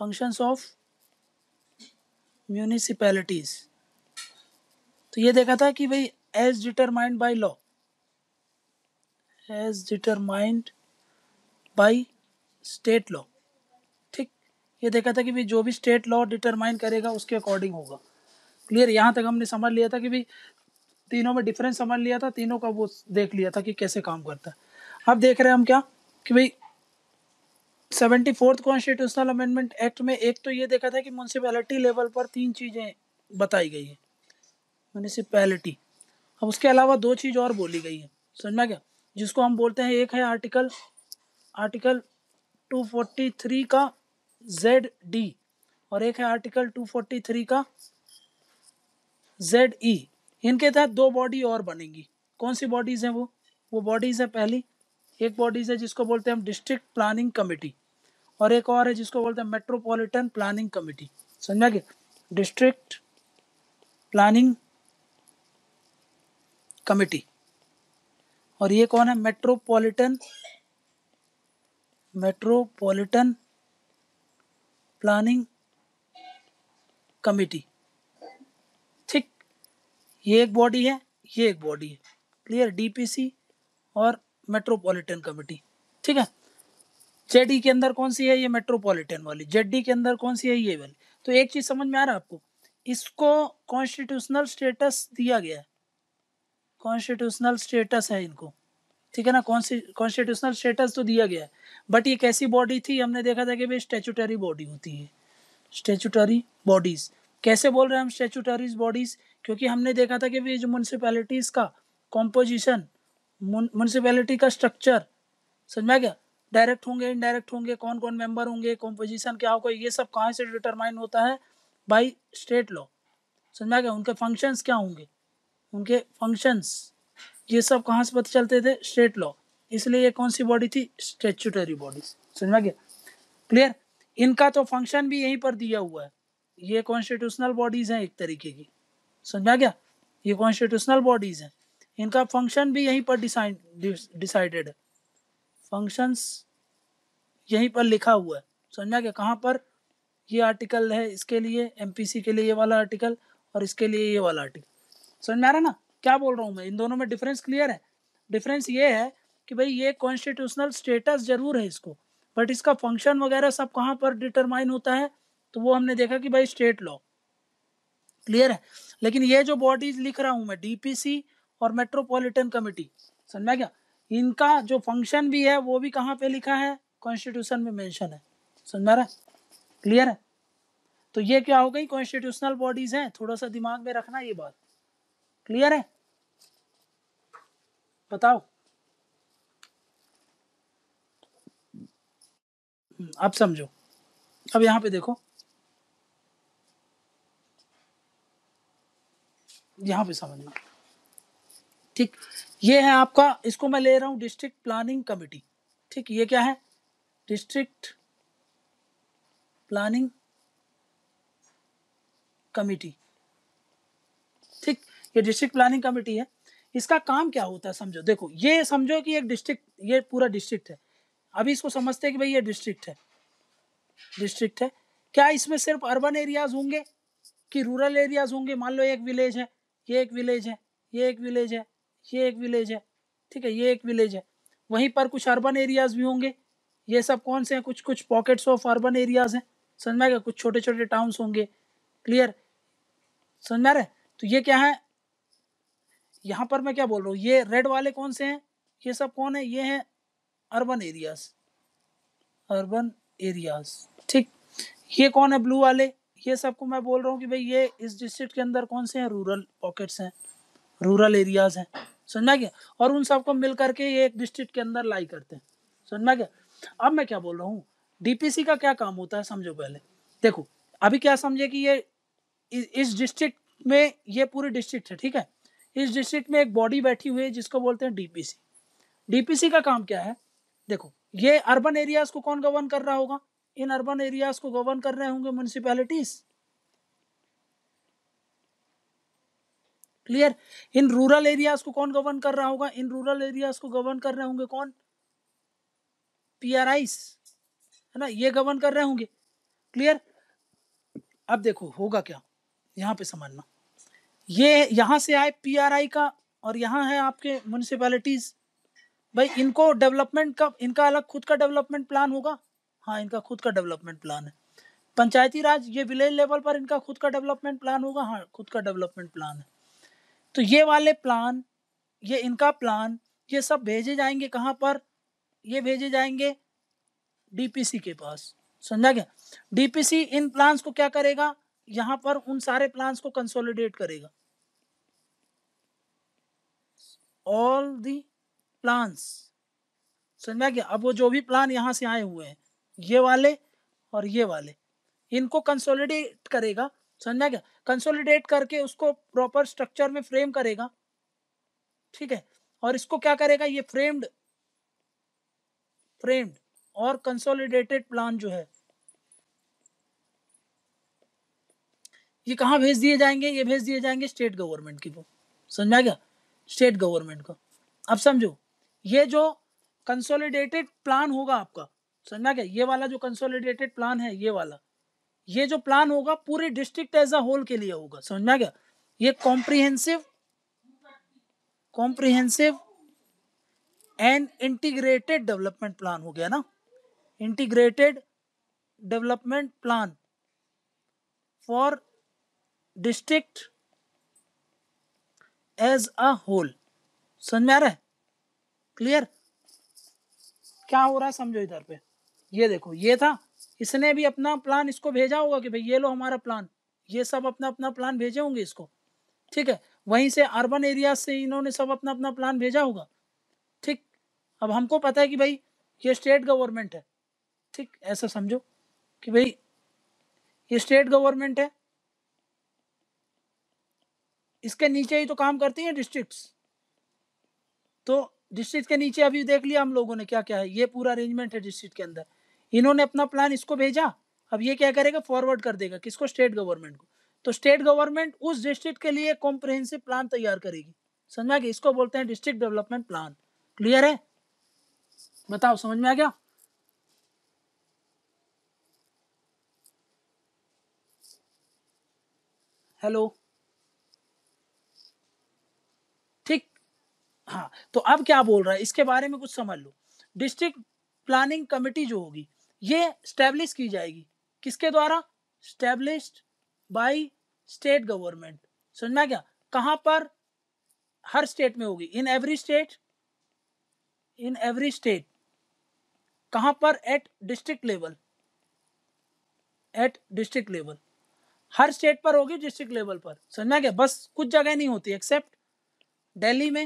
Functions of municipalities. तो ये देखा था कि भाई as determined by law, as determined by state law. ठीक, ये देखा था कि भाई जो भी स्टेट लॉ डिटरमाइन करेगा उसके अकॉर्डिंग होगा। क्लियर, यहाँ तक हमने समझ लिया था कि भाई तीनों में डिफरेंस समझ लिया था, तीनों का वो देख लिया था कि कैसे काम करता है। अब देख रहे हैं हम क्या कि भाई 74th कॉन्स्टिट्यूशनल अमेंडमेंट एक्ट में एक तो ये देखा था कि म्यूनसिपैलिटी लेवल पर 3 चीज़ें बताई गई है म्यूनिसिपैलिटी। अब उसके अलावा 2 चीज़ और बोली गई है, समझ में क्या, जिसको हम बोलते हैं, एक है आर्टिकल 243 का ZD और एक है आर्टिकल 243 का ZE। इनके तहत 2 बॉडी और बनेंगी। कौन सी बॉडीज़ हैं वो बॉडीज़ है, पहली एक बॉडीज़ है जिसको बोलते हैं हम डिस्ट्रिक्ट प्लानिंग कमेटी, और एक और है जिसको बोलते हैं मेट्रोपॉलिटन प्लानिंग कमेटी। समझा क्या, डिस्ट्रिक्ट प्लानिंग कमेटी, और ये कौन है, मेट्रोपॉलिटन प्लानिंग कमेटी। ठीक, ये एक बॉडी है, ये एक बॉडी है। क्लियर, डीपीसी और मेट्रोपॉलिटन कमेटी। ठीक है, जेडी के अंदर कौन सी है, ये मेट्रोपॉलिटन वाली। जेडी के अंदर कौन सी है, ये वाली। तो एक चीज समझ में आ रहा है आपको, इसको कॉन्स्टिट्यूशनल स्टेटस दिया गया है, कॉन्स्टिट्यूशनल स्टेटस है इनको। ठीक है ना, कॉन्स्टिट्यूशनल स्टेटस तो दिया गया है, बट ये कैसी बॉडी थी, हमने देखा था कि भाई स्टेचुटरी बॉडी होती है। स्टेचुटरी बॉडीज कैसे बोल रहे हैं हम, स्टेचुटरी बॉडीज, क्योंकि हमने देखा था कि भाई जो म्यूनसिपैलिटीज का कॉम्पोजिशन, म्यूनसिपैलिटी का स्ट्रक्चर, समझ में क्या, डायरेक्ट होंगे इनडायरेक्ट होंगे, कौन कौन मेंबर होंगे, कॉम्पोजिशन क्या होगा, ये सब कहाँ से डिटरमाइन होता है, बाय स्टेट लॉ। समझ में क्या, उनके फंक्शंस क्या होंगे, उनके फंक्शंस, ये सब कहाँ से पता चलते थे, स्टेट लॉ। इसलिए ये कौन सी बॉडी थी, स्टेचुटरी बॉडी। समझ में गया, क्लियर। इनका तो फंक्शन भी यहीं पर दिया हुआ है, ये कॉन्स्टिट्यूशनल बॉडीज हैं एक तरीके की। समझ में गया, ये कॉन्स्टिट्यूशनल बॉडीज हैं, इनका फंक्शन भी यहीं पर डिसाइडेड है, फंक्शंस यहीं पर लिखा हुआ है। समझ में गया, कहाँ पर, ये आर्टिकल है इसके लिए, एमपीसी के लिए ये वाला आर्टिकल, और इसके लिए ये वाला आर्टिकल। समझ में आ रहा है ना क्या बोल रहा हूँ मैं, इन दोनों में डिफरेंस क्लियर है। डिफरेंस ये है कि भाई ये कॉन्स्टिट्यूशनल स्टेटस जरूर है इसको, बट इसका फंक्शन वगैरह सब कहाँ पर डिटरमाइन होता है, तो वो हमने देखा कि भाई स्टेट लॉ। क्लियर है, लेकिन ये जो बॉडीज लिख रहा हूँ मैं, डीपीसी और मेट्रोपॉलिटन कमेटी, समझ में क्या, इनका जो फंक्शन भी है वो भी कहाँ पे लिखा है, कॉन्स्टिट्यूशन में मेंशन है। समझ में आ रहा है, क्लियर है। तो ये क्या हो गई, कॉन्स्टिट्यूशनल बॉडीज हैं, थोड़ा सा दिमाग में रखना ये बात। क्लियर है, बताओ। अब समझो, अब यहाँ पे देखो, यहाँ पे समझना। ठीक, ये है आपका, इसको मैं ले रहा हूँ डिस्ट्रिक्ट प्लानिंग कमेटी। ठीक, ये क्या है, डिस्ट्रिक्ट प्लानिंग कमेटी। ठीक, ये डिस्ट्रिक्ट प्लानिंग कमेटी है। इसका काम क्या होता है समझो, देखो ये समझो कि एक डिस्ट्रिक्ट, ये पूरा डिस्ट्रिक्ट है। अभी इसको समझते हैं कि भाई ये डिस्ट्रिक्ट है, डिस्ट्रिक्ट है। क्या इसमें सिर्फ अर्बन एरियाज होंगे कि रूरल एरियाज होंगे। मान लो एक विलेज है, ये एक विलेज है, ये एक विलेज है, ये एक विलेज है। ठीक है, ये एक विलेज है, वहीं पर कुछ अर्बन एरियाज भी होंगे। ये सब कौन से हैं, कुछ कुछ पॉकेट्स ऑफ अर्बन एरियाज हैं। समझ में आ गया, कुछ छोटे छोटे टाउन्स होंगे। क्लियर, समझ में आ रहा है। तो ये क्या है, यहाँ पर मैं क्या बोल रहा हूँ, ये रेड वाले कौन से हैं, ये सब कौन है, ये हैं अर्बन एरियाज, अर्बन एरियाज। ठीक, ये कौन है, ब्लू वाले, ये सबको मैं बोल रहा हूँ कि भाई ये इस डिस्ट्रिक्ट के अंदर कौन से हैं, रूरल पॉकेट्स हैं, रूरल एरियाज हैं। समझ में गया, और उन सबको मिल करके ये एक डिस्ट्रिक्ट के अंदर लाई करते हैं। समझ में गया। अब मैं क्या बोल रहा हूँ, डीपीसी का क्या काम होता है समझो पहले। देखो अभी क्या समझे कि ये इस डिस्ट्रिक्ट में, ये पूरी डिस्ट्रिक्ट है, ठीक है, इस डिस्ट्रिक्ट में एक बॉडी बैठी हुई है जिसको बोलते हैं डीपीसी। डीपीसी का काम क्या है, देखो ये अर्बन एरियाज को कौन गवर्न कर रहा होगा, इन अर्बन एरियाज को गवर्न कर रहे होंगे म्युनिसिपैलिटीज। क्लियर, इन रूरल एरियाज को कौन गवर्न कर रहा होगा, इन रूरल एरियाज को गवर्न कर रहे होंगे कौन, पीआरआईस, है ना, ये गवर्न कर रहे होंगे। क्लियर। अब देखो होगा क्या, यहाँ पे समझना, ये यहाँ से आए PRI का और यहाँ है आपके म्यूनिसिपैलिटीज। भाई इनको डेवलपमेंट का, इनका अलग खुद का डेवलपमेंट प्लान होगा। हाँ इनका खुद का डेवलपमेंट प्लान है। पंचायती राज, ये विलेज लेवल पर इनका खुद का डेवलपमेंट प्लान होगा। हाँ खुद का डेवलपमेंट प्लान है। तो ये वाले प्लान, ये इनका प्लान, ये सब भेजे जाएंगे कहाँ पर, ये भेजे जाएंगे DPC के पास। समझा क्या। DPC इन प्लान्स को क्या करेगा, यहाँ पर उन सारे प्लान्स को कंसोलिडेट करेगा। ऑल दी प्लान्स, समझा क्या। अब वो जो भी प्लान यहाँ से आए हुए हैं, ये वाले और ये वाले, इनको कंसोलिडेट करेगा। समझा क्या। कंसोलिडेट करके उसको प्रॉपर स्ट्रक्चर में फ्रेम करेगा। ठीक है। और इसको क्या करेगा, ये फ्रेम्ड और कंसोलिडेटेड प्लान जो है, ये कहाँ भेज दिए जाएंगे, ये भेज दिए जाएंगे स्टेट गवर्नमेंट की को। समझा क्या, स्टेट गवर्नमेंट को। अब समझो, ये जो कंसोलिडेटेड प्लान होगा आपका, समझा क्या, ये वाला जो कंसोलिडेटेड प्लान है, ये वाला, ये जो प्लान होगा पूरे डिस्ट्रिक्ट एज अ होल के लिए होगा। समझा क्या। ये comprehensive and integrated development plan हो गया ना, integrated development plan for district as a whole. समझ में आ रहा है, क्लियर। क्या हो रहा है समझो इधर पे, ये देखो, ये था, इसने भी अपना प्लान इसको भेजा होगा कि भाई ये लो हमारा प्लान, ये सब अपना अपना प्लान भेजे होंगे इसको। ठीक है। वहीं से अर्बन एरिया से इन्होंने सब अपना अपना प्लान भेजा होगा। ठीक। अब हमको पता है कि भाई ये स्टेट गवर्नमेंट है। ठीक, ऐसा समझो कि भाई ये स्टेट गवर्नमेंट है, इसके नीचे ही तो काम करती हैं डिस्ट्रिक्ट्स। तो डिस्ट्रिक्ट के नीचे अभी देख लिया हम लोगों ने क्या क्या है, ये पूरा अरेंजमेंट है डिस्ट्रिक्ट के अंदर। इन्होंने अपना प्लान इसको भेजा, अब ये क्या करेगा, फॉरवर्ड कर देगा किसको, स्टेट गवर्नमेंट को। तो स्टेट गवर्नमेंट उस डिस्ट्रिक्ट के लिए कॉम्प्रिहेंसिव प्लान तैयार करेगी। समझा कि इसको बोलते हैं डिस्ट्रिक्ट डेवलपमेंट प्लान। क्लियर है, बताओ समझ में आ गया। हेलो, ठीक। हाँ तो अब क्या बोल रहा है, इसके बारे में कुछ समझ लो। डिस्ट्रिक्ट प्लानिंग कमेटी जो होगी, ये स्टैब्लिश की जाएगी किसके द्वारा, स्टैब्लिश्ड बाय स्टेट गवर्नमेंट। समझ में क्या, कहां पर, हर स्टेट में होगी, इन एवरी स्टेट, कहां पर, एट डिस्ट्रिक्ट लेवल, हर स्टेट पर होगी, डिस्ट्रिक्ट लेवल पर। समझ में क्या, बस कुछ जगह नहीं होती एक्सेप्ट दिल्ली में,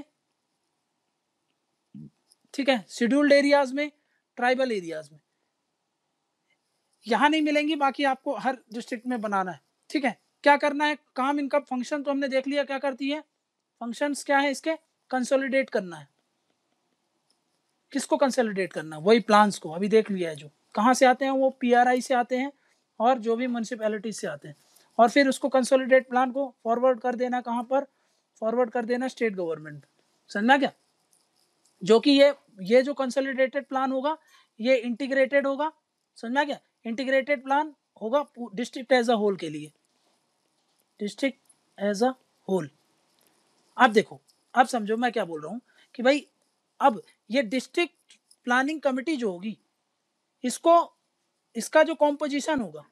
ठीक है, शेड्यूल्ड एरियाज में, ट्राइबल एरियाज में, यहां नहीं मिलेंगी, बाकी आपको हर डिस्ट्रिक्ट में बनाना है। ठीक है। क्या करना है काम इनका, फंक्शन तो हमने देख लिया क्या करती है, फंक्शंस क्या है इसके, कंसोलिडेट करना है। किसको कंसोलिडेट करना है, वही प्लान्स को, अभी देख लिया है। जो कहाँ से आते हैं, वो PRI से आते हैं और जो भी म्यूनसिपैलिटी से आते हैं, और फिर उसको कंसोलिडेट प्लान को फॉरवर्ड कर देना, कहाँ पर फॉरवर्ड कर देना, स्टेट गवर्नमेंट। समझना क्या, जो कि ये जो कंसोलिडेटेड प्लान होगा, ये इंटीग्रेटेड होगा। समझना क्या, इंटीग्रेटेड प्लान होगा डिस्ट्रिक्ट एज अ होल के लिए, डिस्ट्रिक्ट एज अ होल। अब देखो, अब समझो मैं क्या बोल रहा हूं कि भाई अब ये डिस्ट्रिक्ट प्लानिंग कमेटी जो होगी, इसको, इसका जो कॉम्पोजिशन होगा,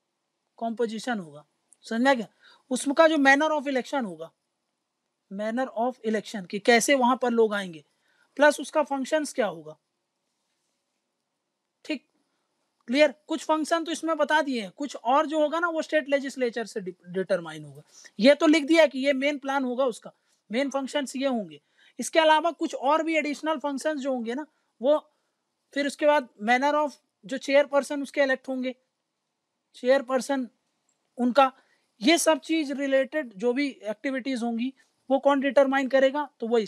समझना क्या, उसका जो मैनर ऑफ इलेक्शन होगा, मैनर ऑफ इलेक्शन कि कैसे वहां पर लोग आएंगे, प्लस उसका फंक्शंस क्या होगा। ठीक, क्लियर। कुछ फंक्शन तो इसमें बता दिए हैं, कुछ और जो होगा ना वो स्टेट लेजिस्लेचर से डिटरमाइन होगा। ये तो लिख दिया कि ये मेन प्लान होगा, उसका मेन फंक्शंस ये होंगे। इसके अलावा कुछ और भी एडिशनल फंक्शंस जो होंगे ना, वो फिर उसके बाद मैनर ऑफ, जो चेयरपर्सन उसके इलेक्ट होंगे, चेयरपर्सन उनका, ये सब चीज रिलेटेड जो भी एक्टिविटीज होंगी, वो कौन डिटरमाइन करेगा, तो वही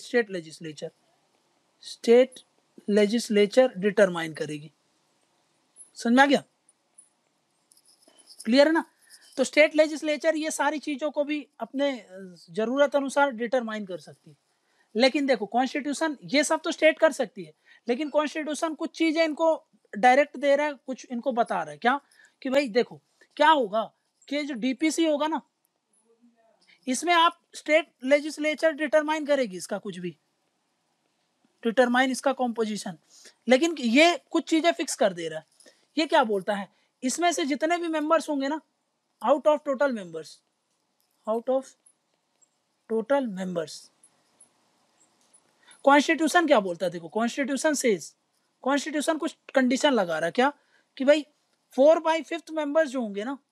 स्टेट लेजिस्लेचर डिटरमाइन करेगी। समझ में आ गया, क्लियर है ना। तो स्टेट लेजिस्लेचर ये सारी चीजों को भी अपने जरूरत अनुसार डिटरमाइन कर सकती है। लेकिन देखो कॉन्स्टिट्यूशन ये सब तो स्टेट कर सकती है, लेकिन कॉन्स्टिट्यूशन कुछ चीजें इनको डायरेक्ट दे रहा है, कुछ इनको बता रहा है क्या, कि भाई देखो क्या होगा कि जो डीपीसी होगा ना, इसमें आप स्टेट लेजिस्लेचर डिटरमाइन करेगी इसका कुछ भी, डिटरमाइन इसका कॉम्पोजिशन, लेकिन ये कुछ चीजें फिक्स कर दे रहा है। ये क्या बोलता है, इसमें से जितने भी मेंबर्स होंगे ना, out of total members, out of total members, constitution क्या बोलता है, देखो कॉन्स्टिट्यूशन सेज, कॉन्स्टिट्यूशन कुछ कंडीशन लगा रहा है क्या, कि भाई 4/5 मेंबर्स जो होंगे ना,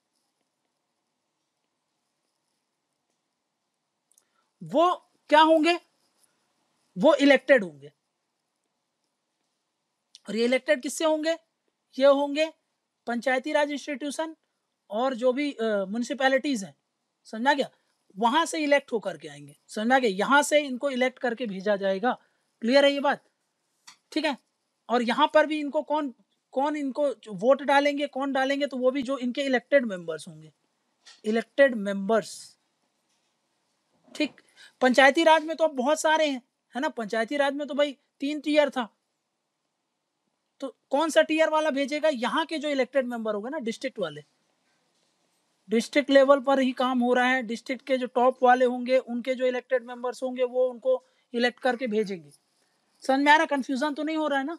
वो क्या होंगे, वो इलेक्टेड होंगे। और ये इलेक्टेड किससे होंगे, ये होंगे पंचायती राज इंस्टीट्यूशन और जो भी म्युनिसिपैलिटीज हैं, समझा गया, वहां से इलेक्ट होकर के आएंगे, समझा गया, यहां से इनको इलेक्ट करके भेजा जाएगा। क्लियर है ये बात, ठीक है। और यहां पर भी इनको कौन कौन इनको वोट डालेंगे, कौन डालेंगे, तो वो भी जो इनके इलेक्टेड मेंबर्स होंगे, इलेक्टेड मेंबर्स, ठीक। पंचायती राज में तो अब बहुत सारे हैं, है ना, पंचायती राज में तो भाई 3 टीयर था, तो कौन सा टीयर वाला भेजेगा, यहाँ के जो इलेक्टेड मेंबर होंगे ना, डिस्ट्रिक्ट वाले, डिस्ट्रिक्ट लेवल पर ही काम हो रहा है, डिस्ट्रिक्ट के जो टॉप वाले होंगे उनके जो इलेक्टेड मेंबर्स होंगे वो उनको इलेक्ट करके भेजेंगे। समझ में आ रहा, कंफ्यूजन तो नहीं हो रहा है ना,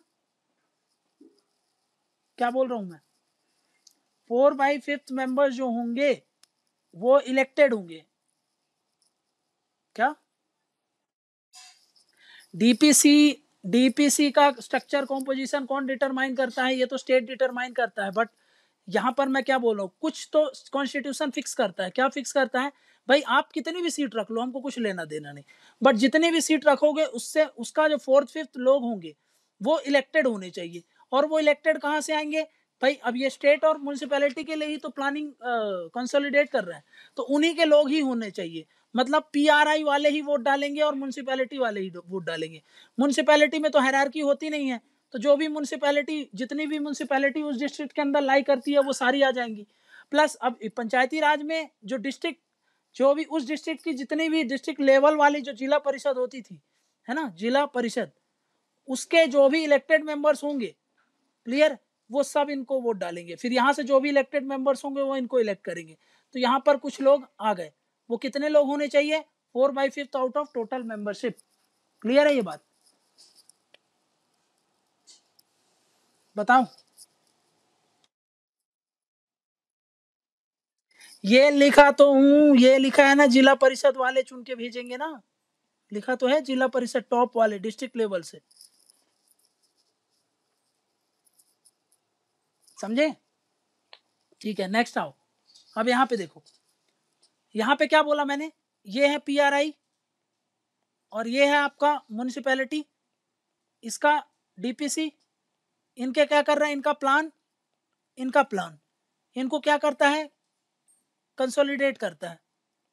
क्या बोल रहा हूं मैं, 4/5 मेंबर्स जो होंगे वो इलेक्टेड होंगे, क्या, डीपीसी, डीपीसी का स्ट्रक्चर कॉम्पोजिशन कौन डिटरमाइन करता है, ये तो स्टेट डिटरमाइन करता है, बट यहां पर मैं क्या बोल रहा हूँ, कुछ तो कॉन्स्टिट्यूशन फिक्स करता है, क्या फिक्स करता है, भाई आप कितनी भी सीट रख लो, हमको कुछ लेना देना नहीं, बट जितनी भी सीट रखोगे उससे उसका जो 4/5 लोग होंगे वो इलेक्टेड होने चाहिए। और वो इलेक्टेड कहाँ से आएंगे, भाई अब ये स्टेट और म्यूनिसिपैलिटी के लिए ही तो प्लानिंग कंसोलिडेट कर रहा है, तो उन्हीं के लोग ही होने चाहिए, मतलब पीआरआई वाले ही वोट डालेंगे और म्यूनिसिपैलिटी वाले ही वोट डालेंगे। म्यूनिसिपैलिटी में तो हायरार्की होती नहीं है, तो जो भी म्यूनिसिपैलिटी, जितनी भी म्यूनिसिपैलिटी उस डिस्ट्रिक्ट के अंदर लाई करती है वो सारी आ जाएंगी। प्लस अब पंचायती राज में जो डिस्ट्रिक्ट, जो भी उस डिस्ट्रिक्ट की जितनी भी डिस्ट्रिक्ट लेवल वाली जो जिला परिषद होती थी, है ना, जिला परिषद, उसके जो भी इलेक्टेड मेंबर्स होंगे, क्लियर, वो सब इनको वोट डालेंगे, फिर यहाँ से जो भी इलेक्टेड मेंबर्स होंगे वो इनको इलेक्ट करेंगे। तो यहाँ पर कुछ लोग आ गए, वो कितने लोग होने चाहिए, 4/5 out of total membership. Clear है ये बात, बताओ। ये लिखा तो हूं, ये लिखा है ना, जिला परिषद वाले चुन के भेजेंगे ना, लिखा तो है जिला परिषद टॉप वाले डिस्ट्रिक्ट लेवल से, समझे, ठीक है। नेक्स्ट आओ, अब यहाँ पे देखो, यहाँ पे क्या बोला मैंने, ये है पीआरआई और ये है आपका म्युनिसिपैलिटी, इसका डीपीसी, इनके क्या कर रहा है, इनका प्लान, इनका प्लान इनको क्या करता है, कंसोलिडेट करता है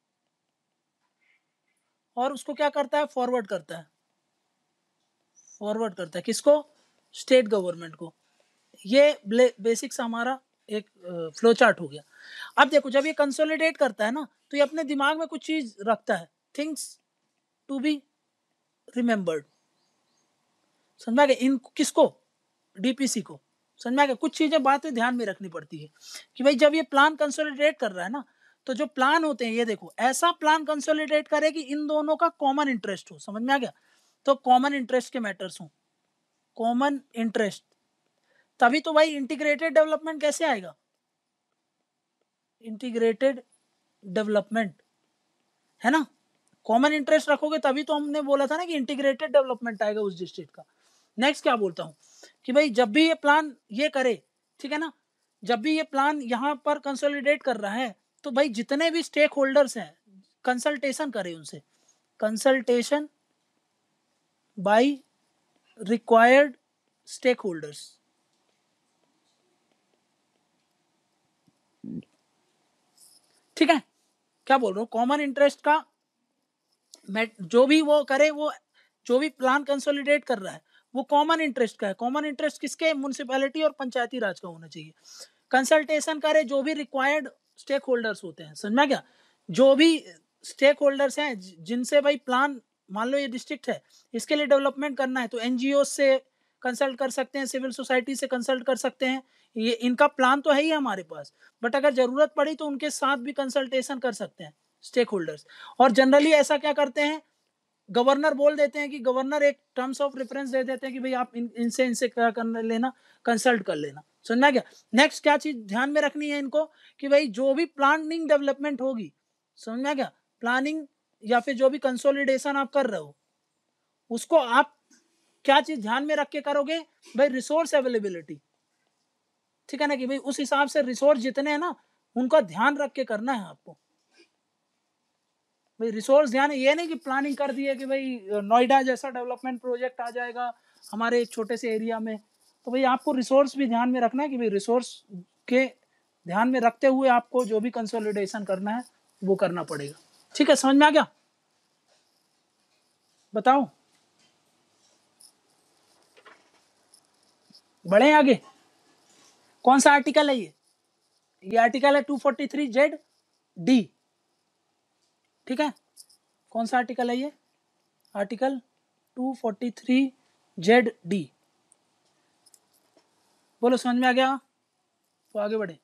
और उसको क्या करता है, फॉरवर्ड करता है, फॉरवर्ड करता है किसको, स्टेट गवर्नमेंट को। ये बेसिक्स हमारा एक फ्लो चार्ट हो गया। अब देखो जब ये कंसोलिडेट करता है ना, तो ये अपने दिमाग में कुछ चीज रखता है, थिंग्स टू बी रिमेंबर्ड, समझ में गया, इन किसको, डीपीसी को, समझ में गया, कुछ चीजें बातें ध्यान में रखनी पड़ती है कि भाई जब ये प्लान कंसोलिडेट कर रहा है ना, तो जो प्लान होते हैं, ये देखो ऐसा प्लान कंसोलिडेट करे कि इन दोनों का कॉमन इंटरेस्ट हो, समझ में आ गया, तो कॉमन इंटरेस्ट के मैटर्स हो, कॉमन इंटरेस्ट, तभी तो भाई इंटीग्रेटेड डेवलपमेंट कैसे आएगा, इंटीग्रेटेड डेवलपमेंट, है ना, कॉमन इंटरेस्ट रखोगे तभी तो हमने बोला था ना कि इंटीग्रेटेड डेवलपमेंट आएगा उस डिस्ट्रिक्ट का। नेक्स्ट क्या बोलता हूँ कि भाई जब भी ये प्लान ये करे, ठीक है ना, जब भी ये प्लान यहाँ पर कंसोलिडेट कर रहा है, तो भाई जितने भी स्टेक होल्डर्स हैं कंसल्टेशन करे उनसे, consultation by required stakeholders, ठीक है, क्या बोल रहा हूँ, कॉमन इंटरेस्ट का जो भी वो करे, वो जो भी प्लान कंसोलिडेट कर रहा है वो कॉमन इंटरेस्ट का है, कॉमन इंटरेस्ट किसके, म्युनिसिपैलिटी और पंचायती राज का होना चाहिए। कंसल्टेशन करे जो भी रिक्वायर्ड स्टेक होल्डर्स होते हैं, समझ में क्या, जो भी स्टेक होल्डर्स हैं जिनसे भाई प्लान, मान लो ये डिस्ट्रिक्ट है, इसके लिए डेवलपमेंट करना है, तो एनजीओ से कंसल्ट कर सकते हैं, सिविल सोसाइटी से कंसल्ट कर सकते हैं, ये इनका प्लान तो है ही हमारे पास, बट अगर जरूरत पड़ी तो उनके साथ भी कंसल्टेशन कर सकते हैं स्टेक होल्डर्स। और जनरली ऐसा क्या करते हैं, गवर्नर बोल देते हैं कि गवर्नर एक टर्म्स ऑफ रेफरेंस दे देते हैं कि भाई आप इनसे क्या कर लेना, कंसल्ट कर लेना। सुनना क्या, नेक्स्ट क्या चीज ध्यान में रखनी है इनको कि भाई जो भी प्लानिंग डेवलपमेंट होगी, समझना क्या, प्लानिंग या फिर जो भी कंसोलिडेशन आप कर रहे हो उसको आप क्या चीज ध्यान में रख के करोगे भाई, रिसोर्स अवेलेबिलिटी, ठीक है ना, कि भाई उस हिसाब से रिसोर्स जितने हैं ना उनका ध्यान रख के करना है आपको। भाई रिसोर्स ध्यान, ये नहीं कि प्लानिंग कर दी है कि भाई नोएडा जैसा डेवलपमेंट प्रोजेक्ट आ जाएगा हमारे एक छोटे से एरिया में, तो भाई आपको रिसोर्स भी ध्यान में रखना है कि भाई रिसोर्स के ध्यान में रखते हुए आपको जो भी कंसोलिडेशन करना है वो करना पड़ेगा। ठीक है, समझ में आ गया, बताओ बढ़े आगे। कौन सा आर्टिकल है ये आर्टिकल है 243Z(D), ठीक है, कौन सा आर्टिकल है ये, आर्टिकल 243Z(D), बोलो समझ में आ गया, तो आगे बढ़े।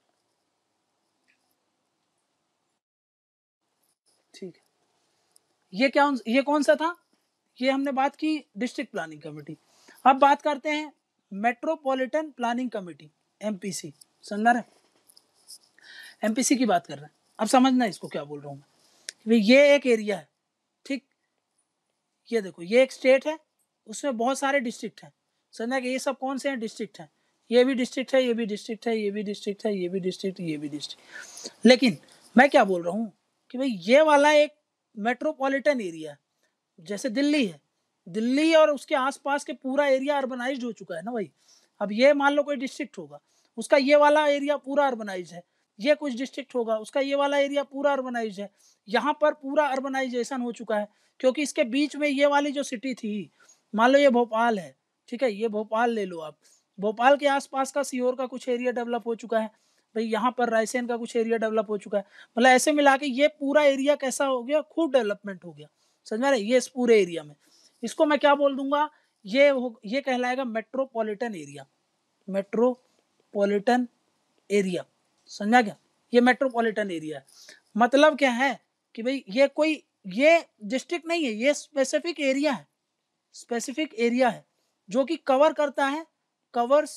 ठीक है, ये कौन सा था, ये हमने बात की डिस्ट्रिक्ट प्लानिंग कमेटी। अब बात करते हैं मेट्रोपॉलिटन प्लानिंग कमेटी, एमपीसी, समझ रहे, एमपीसी की बात कर रहे हैं। अब समझना इसको क्या बोल रहा हूँ मैं, ये एक एरिया है, ठीक, ये देखो ये एक स्टेट है, उसमें बहुत सारे डिस्ट्रिक्ट हैं, समझना कि ये सब कौन से हैं, डिस्ट्रिक्ट हैं, ये भी डिस्ट्रिक्ट है, ये भी डिस्ट्रिक्ट है, ये भी डिस्ट्रिक्ट है, ये भी डिस्ट्रिक्ट, ये भी डिस्ट्रिक्ट। लेकिन मैं क्या बोल रहा हूँ कि भाई ये वाला एक मेट्रोपॉलिटन एरिया है, जैसे दिल्ली है, दिल्ली और उसके आसपास के पूरा एरिया अर्बनाइज्ड हो चुका है ना भाई। अब ये मान लो कोई डिस्ट्रिक्ट होगा, उसका ये वाला एरिया पूरा अर्बनाइज है, ये कुछ डिस्ट्रिक्ट होगा उसका ये वाला एरिया पूरा अर्बनाइज है, यहाँ पर पूरा अर्बनाइजेशन हो चुका है, क्योंकि इसके बीच में ये वाली जो सिटी थी, मान लो ये भोपाल है, ठीक है, ये भोपाल ले लो आप, भोपाल के आसपास का सीहोर का कुछ एरिया डेवलप हो चुका है भाई, यहाँ पर रायसेन का कुछ एरिया डेवलप हो चुका है, मतलब ऐसे मिला के ये पूरा एरिया कैसा हो गया, खूब डेवलपमेंट हो गया, समझ में आ रहा है, ये इस पूरे एरिया में, इसको मैं क्या बोल दूंगा, ये कहलाएगा मेट्रोपॉलिटन एरिया, मेट्रोपॉलिटन एरिया, समझा क्या, ये मेट्रोपॉलिटन एरिया है। मतलब क्या है कि भाई ये डिस्ट्रिक्ट नहीं है, ये स्पेसिफिक एरिया है, स्पेसिफिक एरिया है जो कि कवर करता है, covers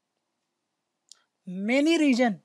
many region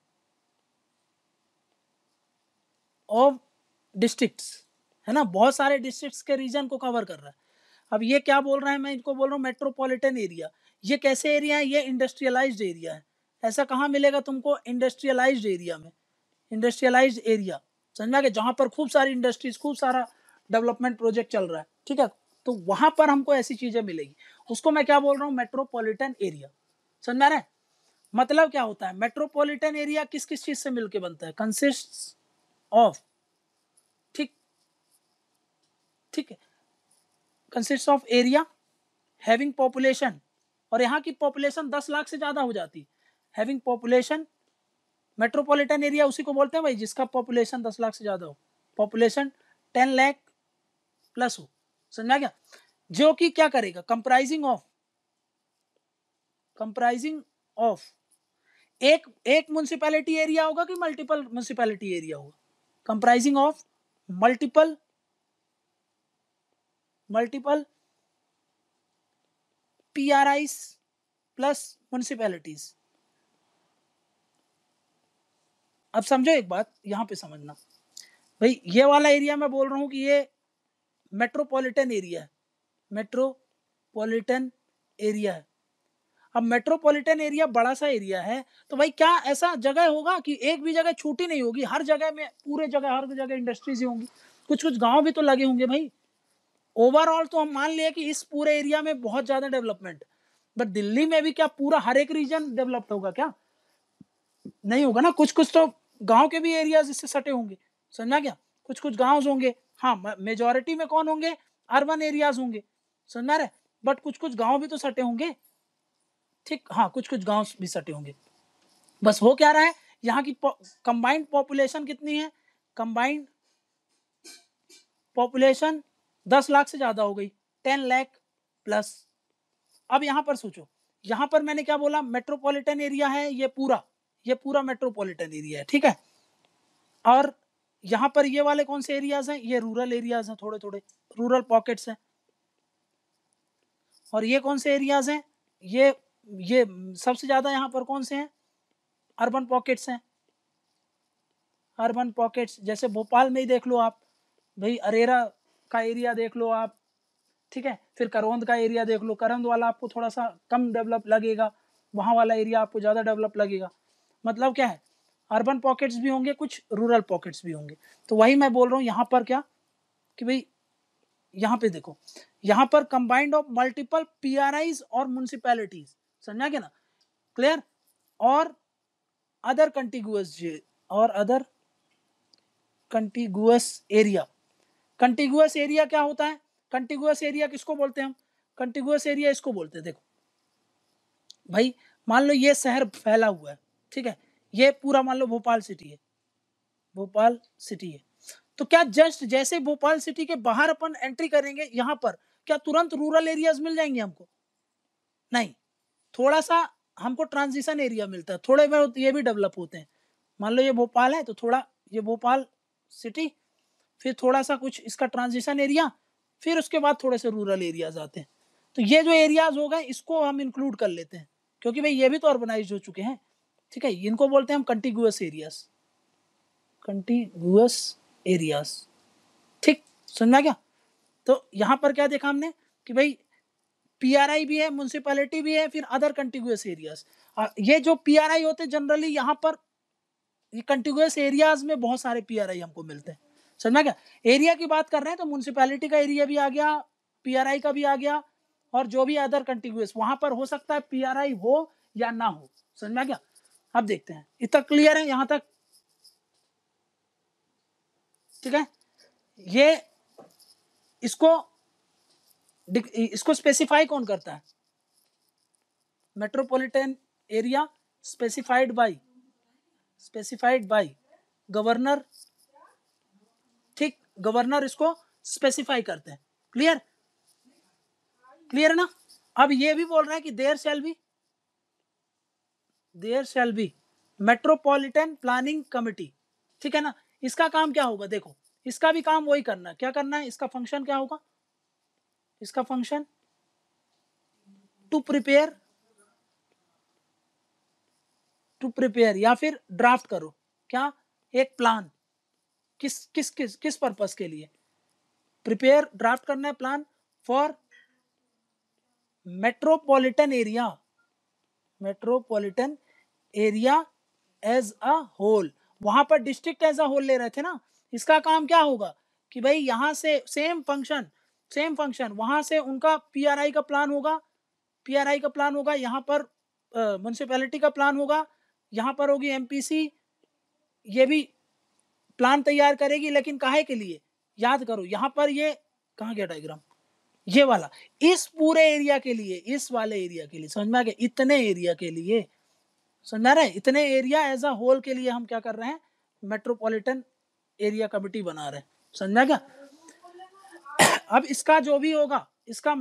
of districts, है ना, बहुत सारे डिस्ट्रिक्ट्स के रीजन को कवर कर रहा है। अब ये क्या बोल रहा है, मैं इनको बोल रहा हूँ मेट्रोपॉलिटन एरिया। ये कैसे एरिया है, ये इंडस्ट्रियलाइज्ड एरिया है। ऐसा कहाँ मिलेगा तुमको, इंडस्ट्रियलाइज्ड एरिया में, इंडस्ट्रियलाइज्ड एरिया, समझा कि जहाँ पर खूब सारी इंडस्ट्रीज, खूब सारा डेवलपमेंट प्रोजेक्ट चल रहा है, ठीक है, तो वहां पर हमको ऐसी चीजें मिलेगी, उसको मैं क्या बोल रहा हूँ, मेट्रोपॉलिटन एरिया, समझ में आ रहा है। मतलब क्या होता है, मेट्रोपॉलिटन एरिया किस किस चीज से मिलकर बनता है, कंसिस्ट ऑफ, ठीक, ठीक है, consist of area having population, और यहाँ की पॉपुलेशन 10 लाख से ज्यादा हो जाती है, हैविंग पॉपुलेशन, मेट्रोपॉलिटन एरिया उसी को बोलते हैं भाई जिसका पॉपुलेशन 10 लाख से ज्यादा हो, पॉपुलेशन 10 लाख प्लस हो, समझा क्या, जो कि क्या करेगा, कंप्राइजिंग ऑफ एक म्युनिसिपैलिटी एरिया होगा कि मल्टीपल म्युनिसिपैलिटी एरिया होगा, comprising of multiple PRIs plus municipalities. अब समझो एक बात यहां पे समझना भाई, ये वाला एरिया मैं बोल रहा हूं कि ये मेट्रोपॉलिटन एरिया है, मेट्रोपॉलिटन एरिया है। अब मेट्रोपॉलिटन एरिया बड़ा सा एरिया है, तो भाई क्या ऐसा जगह होगा कि एक भी जगह छूटी नहीं होगी, हर जगह में, पूरे जगह हर जगह इंडस्ट्रीज ही होंगी, कुछ कुछ गांव भी तो लगे होंगे भाई। ओवरऑल तो हम मान लिया कि इस पूरे एरिया में बहुत ज्यादा डेवलपमेंट, बट दिल्ली में भी क्या पूरा हर एक रीजन डेवलप्ड होगा क्या, नहीं होगा ना, कुछ कुछ तो गांव के भी एरियाज इससे सटे होंगे, समझा क्या, कुछ कुछ गांव होंगे, हाँ मेजोरिटी में कौन होंगे, अर्बन एरियाज होंगे, समझा रहे, बट कुछ कुछ गांव भी तो सटे होंगे, ठीक, हाँ कुछ कुछ गांव भी सटे होंगे। बस हो क्या रहा है, यहाँ की कंबाइंड पॉपुलेशन कितनी है, कंबाइंड पॉपुलेशन 10 लाख से ज्यादा हो गई, 10 लाख प्लस। अब यहां पर सोचो यहाँ पर मैंने क्या बोला, मेट्रोपॉलिटन एरिया है ये पूरा मेट्रोपॉलिटन एरिया है, ठीक है। और यहाँ पर ये वाले कौन से एरियाज हैं, ये रूरल एरियाज हैं, थोड़े थोड़े रूरल पॉकेट्स हैं। और ये कौन से एरियाज हैं, ये सबसे ज्यादा यहाँ पर कौन से हैं, अर्बन पॉकेट्स हैं। अर्बन पॉकेट्स जैसे भोपाल में ही देख लो आप भाई, अरेरा का एरिया देख लो आप, ठीक है। फिर करौंद का एरिया देख लो, करौंद वाला आपको थोड़ा सा कम डेवलप लगेगा, वहाँ वाला एरिया आपको ज़्यादा डेवलप लगेगा। मतलब क्या है, अर्बन पॉकेट्स भी होंगे, कुछ रूरल पॉकेट्स भी होंगे। तो वही मैं बोल रहा हूँ यहाँ पर क्या कि भाई यहाँ पे देखो, यहाँ पर कंबाइंड ऑफ मल्टीपल पीआरआईज और म्युनिसिपैलिटीज, समझा क्या ना, क्लियर। और other contiguous area. Contiguous area क्या होता है, कंटिगुअस एरिया किसको बोलते हैं हम, कंटिगुअस एरिया इसको बोलते हैं, देखो भाई मान लो ये शहर फैला हुआ है, ठीक है, ये पूरा मान लो भोपाल सिटी है, भोपाल सिटी है। तो क्या जस्ट जैसे भोपाल सिटी के बाहर अपन एंट्री करेंगे यहाँ पर, क्या तुरंत रूरल एरियाज मिल जाएंगे हमको, नहीं, थोड़ा सा हमको ट्रांजिशन एरिया मिलता है, थोड़े बहुत ये भी डेवलप होते हैं। मान लो ये भोपाल है तो थोड़ा ये भोपाल सिटी, फिर थोड़ा सा कुछ इसका ट्रांजिशन एरिया, फिर उसके बाद थोड़े से रूरल एरियाज आते हैं। तो ये जो एरियाज हो गए इसको हम इंक्लूड कर लेते हैं, क्योंकि भाई ये भी तो अर्बनाइज हो चुके हैं, ठीक है। इनको बोलते हैं हम कंटिगुअस एरियाज, कंटिगुअस एरियाज, ठीक, समझा क्या। तो यहाँ पर क्या देखा हमने कि भाई पीआरआई भी है, म्युनिसिपैलिटी भी है, फिर अदर कंटिगुअस एरियाज। ये जो पीआरआई होते हैं जनरली यहाँ पर, ये कंटिगुअस एरियाज में बहुत सारे पीआरआई हमको मिलते हैं, समझा क्या। एरिया की बात कर रहे हैं तो म्युनिसिपैलिटी का एरिया भी आ गया, पीआरआई का भी आ गया, और जो भी अदर कंटिगुअस वहां पर हो सकता है पीआरआई हो या ना हो, समझा क्या। अब देखते हैं, इतना क्लियर है यहां तक, ठीक है। ये इसको स्पेसिफाई कौन करता है, metropolitan area specified by governor, ठीक, गवर्नर इसको स्पेसिफाई करते हैं, क्लियर है ना। अब ये भी बोल रहा है कि there shall be metropolitan planning committee, ठीक है ना। इसका काम क्या होगा, देखो इसका भी काम वही करना है, क्या करना है, इसका फंक्शन क्या होगा, इसका फंक्शन टू प्रिपेयर या फिर ड्राफ्ट करो, क्या, एक प्लान, किस पर्पस के लिए, प्रिपेयर ड्राफ्ट करना है plan for metropolitan area as a whole. वहां पर डिस्ट्रिक्ट एज अ होल ले रहे थे ना, इसका काम क्या होगा कि भाई यहां से सेम फंक्शन वहां से उनका पीआरआई का प्लान होगा, यहाँ पर म्युनिसिपैलिटी का प्लान होगा, यहाँ पर होगी एमपीसी, ये भी प्लान तैयार करेगी, लेकिन काहे के लिए, याद करो यहाँ पर ये कहाँ गया डायग्राम, ये वाला, इस पूरे एरिया के लिए, इस वाले एरिया के लिए, समझ में आ गया, इतने एरिया के लिए, समझ में आ रहा है, इतने एरिया एज अ होल के लिए हम क्या कर रहे हैं, मेट्रोपॉलिटन एरिया कमिटी बना रहे हैं, समझ में आ गया। अब इसका जो भी होगा, इसका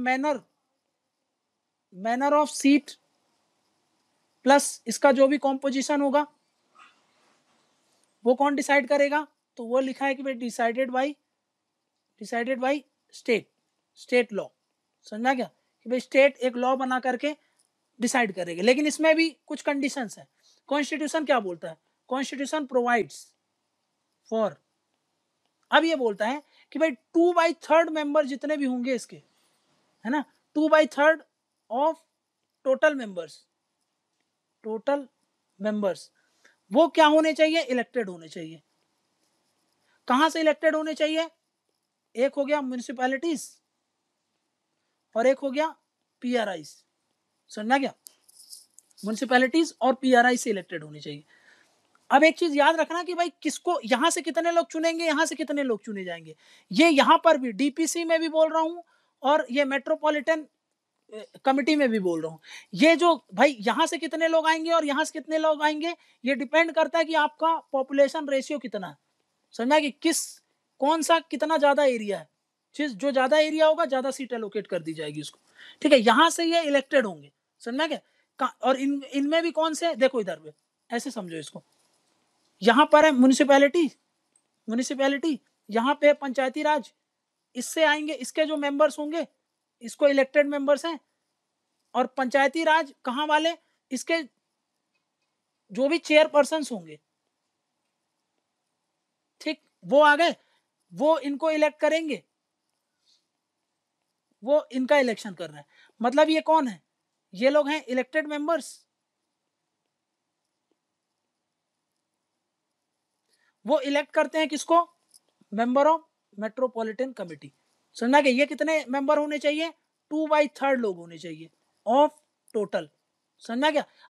मैनर ऑफ सीट प्लस इसका जो भी कॉम्पोजिशन होगा वो कौन डिसाइड करेगा, तो वो लिखा है कि भाई डिसाइडेड बाई स्टेट लॉ, समझा क्या, कि भाई स्टेट एक लॉ बना करके डिसाइड करेगा। लेकिन इसमें भी कुछ कंडीशंस है। कॉन्स्टिट्यूशन क्या बोलता है, कॉन्स्टिट्यूशन प्रोवाइड्स फॉर, अब ये बोलता है कि भाई 2/3 मेंबर जितने भी होंगे इसके, है ना, 2/3 ऑफ टोटल मेंबर्स वो क्या होने चाहिए, इलेक्टेड होने चाहिए। कहां से इलेक्टेड होने चाहिए, एक हो गया म्युनिसिपैलिटीज और एक हो गया पीआरआईज, समझना क्या, म्युनिसिपैलिटीज और पीआरआई से इलेक्टेड होनी चाहिए। अब एक चीज याद रखना कि भाई किसको, यहां से कितने लोग चुनेंगे, यहां से कितने लोग चुने जाएंगे, ये यहां पर भी डीपीसी में भी बोल रहा हूं और ये मेट्रोपॉलिटन कमिटी में भी बोल रहा हूं। ये जो भाई यहां से कितने लोग आएंगे और यहां से कितने लोग आएंगे, ये डिपेंड करता है कि आपका पॉपुलेशन रेशियो कितना है, समझा कि कौन सा कितना ज्यादा एरिया है, जो ज्यादा एरिया होगा ज्यादा सीट एलोकेट कर दी जाएगी उसको, ठीक है। यहां से ये इलेक्टेड होंगे, समझ में क्या? और इनमें भी कौन से, देखो इधर पे ऐसे समझो इसको, यहां पर है म्युनिसिपैलिटी, यहाँ पे पंचायती राज, इससे आएंगे इसके जो मेंबर्स होंगे, इसको इलेक्टेड मेंबर्स हैं। और पंचायती राज कहाँ वाले, इसके जो भी चेयरपर्सन होंगे, ठीक, वो आ गए, वो इनको इलेक्ट करेंगे, वो इनका इलेक्शन कर रहे हैं। मतलब ये कौन है, ये लोग हैं इलेक्टेड मेंबर्स, वो इलेक्ट करते हैं किसको, मेंबर ऑफ मेट्रोपॉलिटन कमिटी। समझना कि ये कितने मेंबर होने चाहिए, 2/3 लोग होने चाहिए ऑफ टोटल। समझना क्या?